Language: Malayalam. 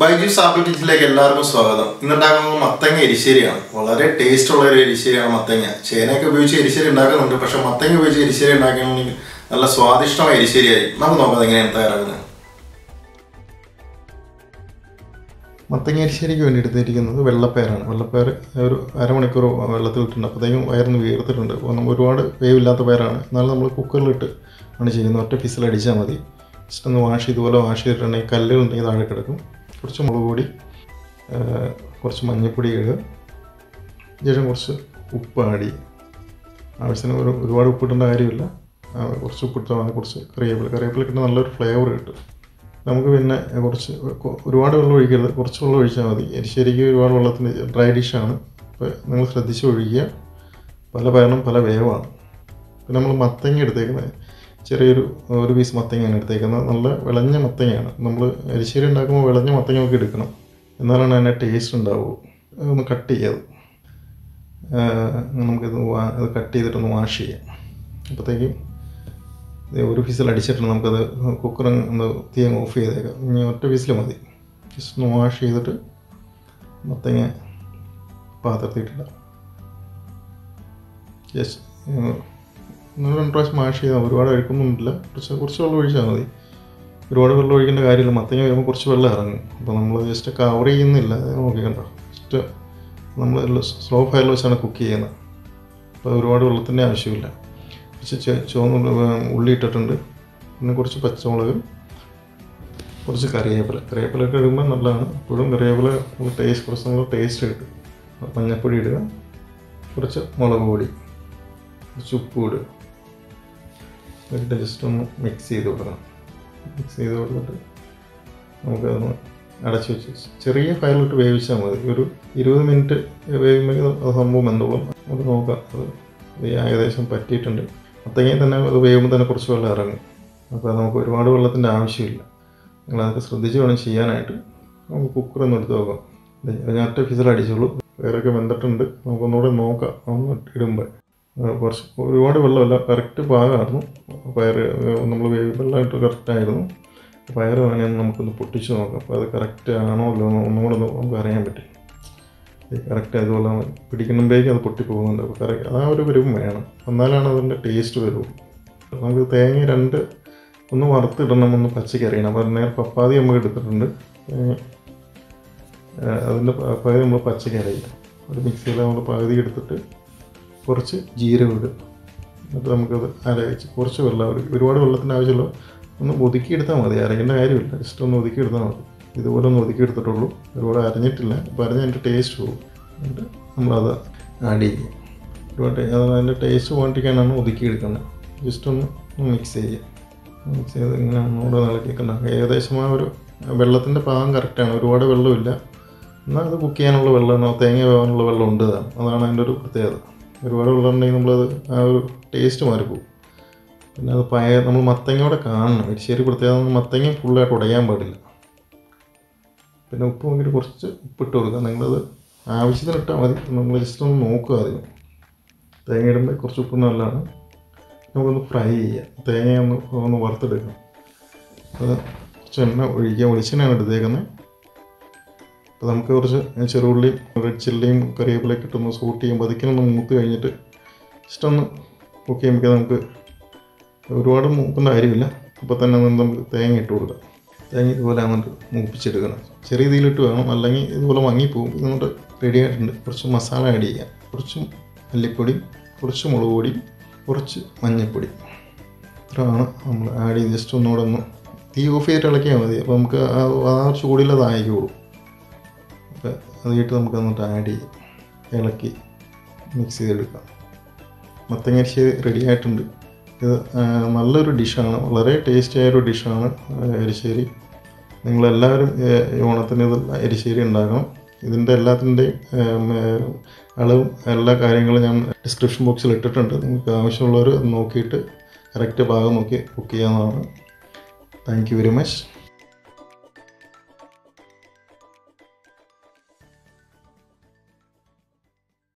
Baiju sample kitchen-ലേക്ക് എല്ലാവർക്കും സ്വാഗതം. ഇന്ന് ഉണ്ടാക്കുന്നത് മത്തങ്ങ എരിശ്ശേരിയാണ്. വളരെ ടേസ്റ്റ് ഉള്ള ഒരു എരിശ്ശേരിയാണ് മത്തങ്ങ. ചേനയൊക്കെ ഉപയോഗിച്ച് എരിശ്ശേരി ഉണ്ടാക്കുന്നുണ്ട്, പക്ഷേ മത്തങ്ങ ഉപയോഗിച്ച് എരിശ്ശേരി ഉണ്ടാക്കണമെങ്കിൽ നല്ല സ്വാദിഷ്ടമായ എരിശ്ശേരിയായി. നമുക്ക് നോക്കാം എങ്ങനെയാണ് തയ്യാറാക്കുന്നത്. മത്തങ്ങ എരിശ്ശേരിക്ക് വേണ്ടി എടുത്തിരിക്കുന്നത് വെള്ളപ്പയറാണ്. വെള്ളപ്പയർ ഒരു അരമണിക്കൂർ വെള്ളത്തിൽ ഇട്ടിട്ടുണ്ട്. അപ്പോഴത്തേക്കും വയറിന് വീർത്തിട്ടുണ്ട്. ഒരുപാട് വേവില്ലാത്ത പയറാണ്. എന്നാലും നമ്മൾ കുക്കറിലിട്ട് ആണ് ചെയ്യുന്നത്. ഒറ്റ ഫിസിൽ അടിച്ചാൽ മതി. ജസ്റ്റ് ഒന്ന് വാഷ് ഇതുപോലെ വാഷ് ചെയ്തിട്ടുണ്ടെങ്കിൽ കല്ലുകളുണ്ടെങ്കിൽ താഴെ കിടക്കും. കുറച്ച് മുളക് പൊടി, കുറച്ച് മഞ്ഞൾപ്പൊടി ഇടുക. ശേഷം കുറച്ച് ഉപ്പ് ആഡ് ചെയ്യും. ആവശ്യത്തിന് ഒരുപാട് ഉപ്പിട്ടേണ്ട കാര്യമില്ല. കുറച്ച് ഉപ്പിട്ടാൽ കുറച്ച് കറിവേപ്പില ഇട്ട് നല്ലൊരു ഫ്ലേവർ കിട്ടും. നമുക്ക് പിന്നെ കുറച്ച് ഒരുപാട് വെള്ളം ഒഴിക്കരുത്, കുറച്ച് വെള്ളം ഒഴിച്ചാൽ മതി. എരിശ്ശേരിക്ക് ഒരുപാട് വെള്ളത്തിന് ഡ്രൈ ഡിഷാണ്. അപ്പോൾ നിങ്ങൾ ശ്രദ്ധിച്ച് ഒഴിക്കുക. പല പയറിനും പല വേവാണ്. പിന്നെ നമ്മൾ മത്തങ്ങ എടുത്തേക്കുന്നത് ഒരു പീസ് മത്തങ്ങയാണ് എടുത്തേക്കുന്നത്. നല്ല വിളഞ്ഞ മത്തങ്ങയാണ്. നമ്മൾ എരിശ്ശേരി ഉണ്ടാക്കുമ്പോൾ വിളഞ്ഞ മത്തങ്ങ നമുക്ക് എടുക്കണം, എന്നാലാണ് അതിൻ്റെ ടേസ്റ്റ് ഉണ്ടാവുള്ളൂ. ഒന്ന് കട്ട് ചെയ്യാം. നമുക്കിത് കട്ട് ചെയ്തിട്ടൊന്ന് വാഷ് ചെയ്യാം. അപ്പോഴത്തേക്കും ഒരു ഫീസിൽ അടിച്ചിട്ടുണ്ട്. നമുക്കത് കുക്കർ ഒന്ന് തീ ഓഫ് ചെയ്തേക്കാം. ഇനി ഒറ്റ ഫീസിൽ മതി. ജസ്റ്റ് ഒന്ന് വാഷ് ചെയ്തിട്ട് മത്തങ്ങ പാത്രത്തിട്ടില്ല. ജസ്റ്റ് ഒന്ന് രണ്ട് പ്രാവശ്യം വാഷ് ചെയ്താൽ ഒരുപാട് അഴുക്കൊന്നുമില്ല. കുറച്ച് വെള്ളം ഒഴിച്ചാൽ മതി. ഒരുപാട് വെള്ളം ഒഴിക്കേണ്ട കാര്യമില്ല. മത്തങ്ങ വരുമ്പോൾ കുറച്ച് വെള്ളം ഇറങ്ങും. അപ്പോൾ നമ്മൾ ജസ്റ്റ് കവർ ചെയ്യുന്നില്ല. നോക്കിക്കണ്ടോ, ജസ്റ്റ് നമ്മൾ സ്ലോ ഫയറിൽ വെച്ചാണ് കുക്ക് ചെയ്യുന്നത്. അപ്പോൾ ഒരുപാട് വെള്ളത്തിൻ്റെ ആവശ്യമില്ല. കുറച്ച് ചുവന്ന ഉള്ളി ഇട്ടിട്ടുണ്ട്. പിന്നെ കുറച്ച് പച്ചമുളക്, കുറച്ച് കറിവേപ്പിലൊക്കെ ഇടുമ്പോൾ നല്ലതാണ്. എപ്പോഴും കറിവേപ്പില കുറച്ച് നല്ല ടേസ്റ്റ് കിട്ടും. മഞ്ഞൾപ്പൊടി ഇടുക, കുറച്ച് മുളക് പൊടി, കുറച്ച് ഉപ്പ് ഇടുക. എന്നിട്ട് ജസ്റ്റ് ഒന്ന് മിക്സ് ചെയ്ത് കൊടുക്കണം. മിക്സ് ചെയ്ത് കൊടുത്തിട്ട് നമുക്കതൊന്ന് അടച്ച് വെച്ച് ചെറിയ ഫയറിലിട്ട് വേവിച്ചാൽ മതി. ഒരു 20 മിനിറ്റ് വേവുമ്പോൾ അത് സംഭവം എന്തോളം നമുക്ക് നോക്കാം. അത് ഏകദേശം പറ്റിയിട്ടുണ്ട്. മത്തങ്ങയിൽ തന്നെ അത് വേവുമ്പോൾ തന്നെ കുറച്ച് വെള്ളം ഇറങ്ങും. അപ്പോൾ നമുക്ക് ഒരുപാട് വെള്ളത്തിൻ്റെ ആവശ്യമില്ല. നിങ്ങളതൊക്കെ ശ്രദ്ധിച്ച് വേണം ചെയ്യാനായിട്ട്. നമുക്ക് കുക്കറൊന്ന് എടുത്ത് നോക്കാം. ഞാൻ ഒറ്റ ഫിസിൽ അടിച്ചോളൂ. വേറൊക്കെ വെന്തിട്ടുണ്ട്. നമുക്കൊന്നുകൂടെ നോക്കാം. ഒന്ന് ഇടുമ്പോൾ കുറച്ച് ഒരുപാട് വെള്ളമല്ല, കറക്റ്റ് പാകമായിരുന്നു. പയർ നമ്മൾ വെള്ളമായിട്ട് കറക്റ്റായിരുന്നു. പയർ വേണമെങ്കിൽ നമുക്കൊന്ന് പൊട്ടിച്ച് നോക്കാം. അപ്പോൾ അത് കറക്റ്റ് ആണോ അല്ലോ ഒന്നുകൂടെ നമുക്ക് അറിയാൻ പറ്റും. കറക്റ്റ് അതുപോലെ പിടിക്കുമ്പോഴേക്കും അത് പൊട്ടിപ്പോകുന്നുണ്ട്. അപ്പോൾ കറക്റ്റ് ആ ഒരു പരുവം വേണം, എന്നാലാണ് അതിൻ്റെ ടേസ്റ്റ് വരുള്ളൂ. നമുക്ക് തേങ്ങ ഒന്ന് വറുത്തിടണം, ഒന്ന് പച്ചയ്ക്ക് അറിയണം. അപ്പോൾ നേരെ പപ്പാതി നമ്മൾ എടുത്തിട്ടുണ്ട്. അതിൻ്റെ പകുതി നമ്മൾ പച്ചയ്ക്ക് അറിയില്ല. അത് മിക്സിയിൽ നമ്മൾ പകുതി എടുത്തിട്ട് കുറച്ച് ജീരകം ഇടും. എന്നിട്ട് നമുക്കത് അരച്ച് കുറച്ച് വെള്ളം ഒരുപാട് വെള്ളത്തിൻ്റെ ആവശ്യമില്ല. ഒന്ന് ഒതുക്കിയെടുത്താൽ മതി. അരയ്ക്കേണ്ട കാര്യമില്ല. ജസ്റ്റ് ഒന്ന് ഒതുക്കിയെടുത്താൽ മതി. ഇതുപോലെ ഒന്ന് ഒതുക്കിയെടുത്തിട്ടുള്ളൂ. ഒരുപാട് അരഞ്ഞിട്ടില്ല. അപ്പോൾ അരഞ്ഞ അതിൻ്റെ ടേസ്റ്റ് പോകും. എന്നിട്ട് നമ്മളത് ആഡ് ചെയ്യും. ഒരുപാട് അതിൻ്റെ ടേസ്റ്റ് പോകാണ്ടിരിക്കാനാണ് ഒതുക്കിയെടുക്കുന്നത്. ജസ്റ്റ് ഒന്ന് മിക്സ് ചെയ്യുക. മിക്സ് ചെയ്ത് ഇങ്ങനെ ഒന്നുകൂടെ നിളക്കിയിട്ടുണ്ടാകും. ഏകദേശം ആ ഒരു വെള്ളത്തിൻ്റെ പാകം കറക്റ്റാണ്. ഒരുപാട് വെള്ളമില്ല. എന്നാൽ അത് കുക്ക് ചെയ്യാനുള്ള വെള്ളം, തേങ്ങ വേവാനുള്ള വെള്ളം ഉണ്ട്. അതാണ് അതിൻ്റെ ഒരു പ്രത്യേകത. ഒരുപാട് വെള്ളം ഉണ്ടെങ്കിൽ നമ്മളത് ആ ഒരു ടേസ്റ്റ് മാറിപ്പോകും. പിന്നെ അത് നമ്മൾ മത്തങ്ങയോടെ കാണണം. എരിശ്ശേരി പ്രത്യേകത മത്തങ്ങ ഫുള്ളായിട്ട് ഉടയാൻ പാടില്ല. പിന്നെ ഉപ്പ് നോക്കിയിട്ട് കുറച്ച് ഉപ്പിട്ട് കൊടുക്കുക. നിങ്ങളത് ആവശ്യത്തിന് ഇട്ടാൽ മതി. നമ്മൾ ജസ്റ്റ് ഒന്ന് നോക്കുക. ആദ്യം തേങ്ങ ഇടുമ്പോൾ കുറച്ച് ഉപ്പ് നല്ലതാണ്. നമുക്കൊന്ന് ഫ്രൈ ചെയ്യാം. തേങ്ങ ഒന്ന് വറുത്തെടുക്കണം. അത് കുറച്ച് എണ്ണ ഒഴിക്കുക. വെളിച്ചെണ്ണയാണ് എടുത്തേക്കുന്നത്. അപ്പോൾ നമുക്ക് കുറച്ച് ചെറുള്ളിയും റെഡ് ചില്ലിയും കറിവേപ്പിലൊക്കെ ഇട്ടൊന്ന് സോട്ട് ചെയ്യുമ്പോൾ അതിനൊന്ന് മൂത്ത് കഴിഞ്ഞിട്ട് ജസ്റ്റ് ഒന്ന് കുക്ക് ചെയ്യുമ്പോൾ നമുക്ക് ഒരുപാട് മൂക്കേണ്ട കാര്യമില്ല. അപ്പോൾ തന്നെ നമുക്ക് തേങ്ങ ഇട്ട് കൊടുക്കാം. തേങ്ങ ഇതുപോലെ അങ്ങോട്ട് മൂപ്പിച്ചെടുക്കണം. ചെറിയ രീതിയിലിട്ട് വേണം, അല്ലെങ്കിൽ ഇതുപോലെ മങ്ങിപ്പോവും. ഇതുകൊണ്ട് റെഡി ആയിട്ടുണ്ട്. കുറച്ച് മസാല ആഡ് ചെയ്യാം. കുറച്ച് മല്ലിപ്പൊടി, കുറച്ച് മുളക് പൊടി, കുറച്ച് മഞ്ഞൾപ്പൊടി. ഇത്രയാണ് നമ്മൾ ആഡ് ചെയ്ത് ജസ്റ്റ് ഒന്നുകൂടെ ഒന്ന് തീ ഓഫ് ചെയ്തിട്ട് ഇളക്കിയാൽ മതി. അപ്പോൾ നമുക്ക് ആ ചൂടിൽ അതായിക്കോളൂ. അപ്പോൾ അതിട്ട് നമുക്ക് എന്നിട്ട് ആഡ് ചെയ്യും. ഇളക്കി മിക്സ് ചെയ്തെടുക്കാം. മത്തങ്ങ എരിശ്ശേരി റെഡി ആയിട്ടുണ്ട്. ഇത് നല്ലൊരു ഡിഷാണ്. വളരെ ടേസ്റ്റി ആയൊരു ഡിഷാണ് എരിശ്ശേരി. നിങ്ങളെല്ലാവരും ഓണത്തിന് ഇത് എരിശ്ശേരി ഉണ്ടാക്കണം. ഇതിൻ്റെ എല്ലാത്തിൻ്റെയും അളവും എല്ലാ കാര്യങ്ങളും ഞാൻ ഡിസ്ക്രിപ്ഷൻ ബോക്സിൽ ഇട്ടിട്ടുണ്ട്. നിങ്ങൾക്ക് ആവശ്യമുള്ളവർ നോക്കിയിട്ട് കറക്റ്റ് ഭാഗം നോക്കി കുക്ക് ചെയ്യാവുന്നതാണ്. Thank you very much.